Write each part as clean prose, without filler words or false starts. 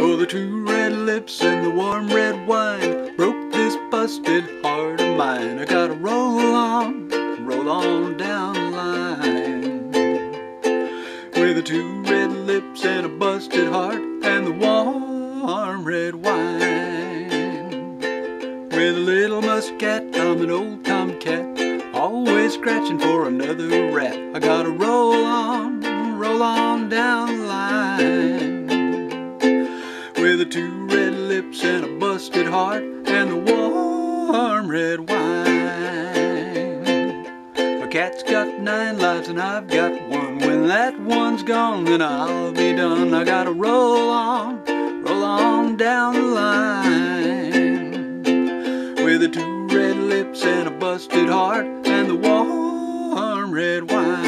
Oh, the two red lips and the warm red wine broke this busted heart of mine. I gotta roll on down the line. With the two red lips and a busted heart and the warm red wine. With a little muscat, I'm an old tomcat, always scratching for another rat. I gotta roll on down the line. With the two red lips and a busted heart and the warm red wine. A cat's got 9 lives and I've got 1. When that one's gone, then I'll be done. I gotta roll on down the line. With the two red lips and a busted heart and the warm red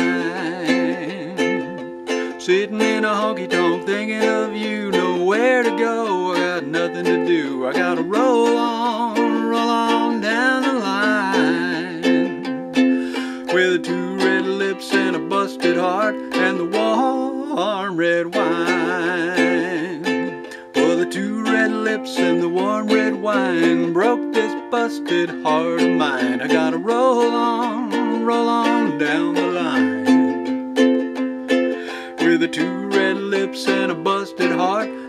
wine. Sitting in a honky-tonk thinking of you, nowhere to go, I got nothing to do. I gotta roll on down the line. With the two red lips and a busted heart and the warm red wine. For the two red lips and the warm red wine broke this busted heart of mine. I gotta roll on down the line. With the two red lips and a busted heart